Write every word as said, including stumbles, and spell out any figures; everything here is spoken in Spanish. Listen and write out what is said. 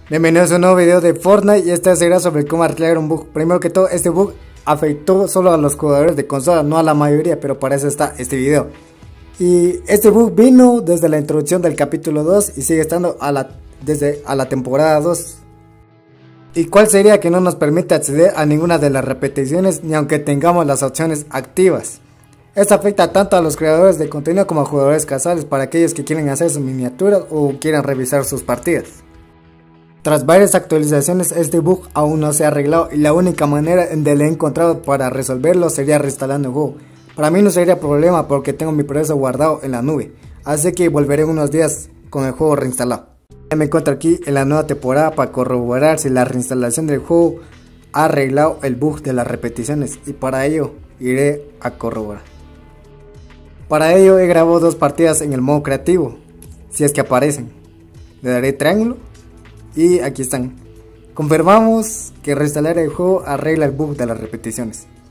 Bienvenidos a un nuevo video de Fortnite y esta será sobre cómo arreglar un bug. Primero que todo, este bug afectó solo a los jugadores de consola, no a la mayoría, pero para eso está este video. Y este bug vino desde la introducción del capítulo dos y sigue estando a la, desde a la temporada dos. ¿Y cuál sería? Que no nos permite acceder a ninguna de las repeticiones ni aunque tengamos las opciones activas. Esto afecta tanto a los creadores de contenido como a jugadores casuales, para aquellos que quieren hacer sus miniaturas o quieran revisar sus partidas. Tras varias actualizaciones, este bug aún no se ha arreglado y la única manera en que le he encontrado para resolverlo sería reinstalando el juego. Para mí no sería problema porque tengo mi progreso guardado en la nube, así que volveré unos días con el juego reinstalado. Ya me encuentro aquí en la nueva temporada para corroborar si la reinstalación del juego ha arreglado el bug de las repeticiones, y para ello iré a corroborar. Para ello he grabado dos partidas en el modo creativo, si es que aparecen. Le daré triángulo y aquí están. Confirmamos que reinstalar el juego arregla el bug de las repeticiones.